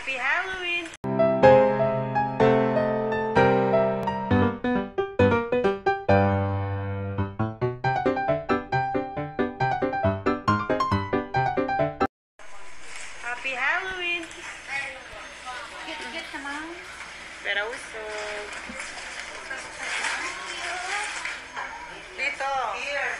Happy Halloween! Happy Halloween! Cute naman. Pero usog. Dito. Here.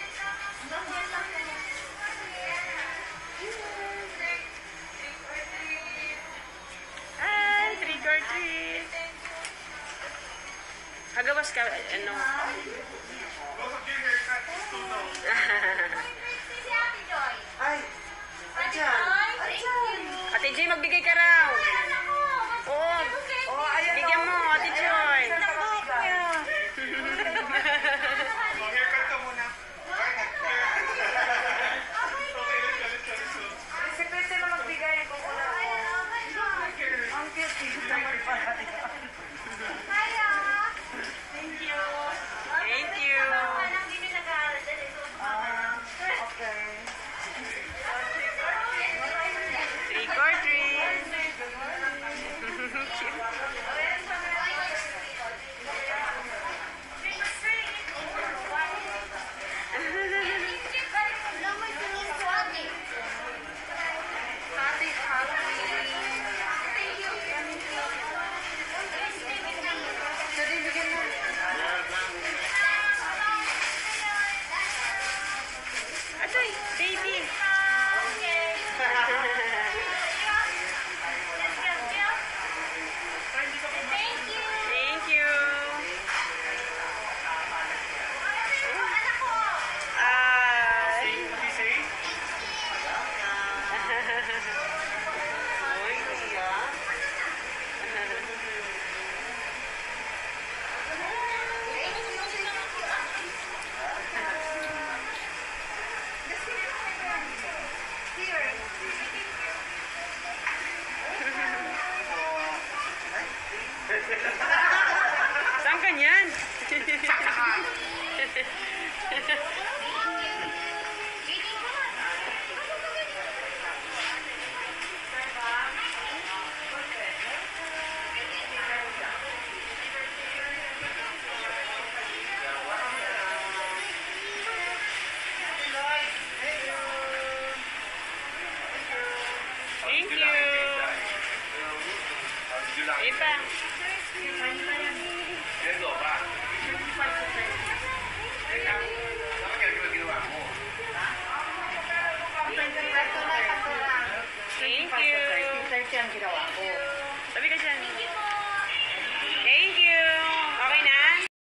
Ay, trick or treat. Hagawas ka, ano? Ay, Ate Joy, magbigay ka raw. Oo. ayan Bigyan mo, Ate Joy. Haircut ka muna. Si Christy na magbigay ko ko na. Ang cute naman pala. Thank you. Thank you. Okay. Trick or treat. Atoy, baby. Thank you. Ay. Uy, kuya. Saan ka niyan? Thank you. Ipa. Thank you. Search ang ginawa ko. Sabi ka dyan.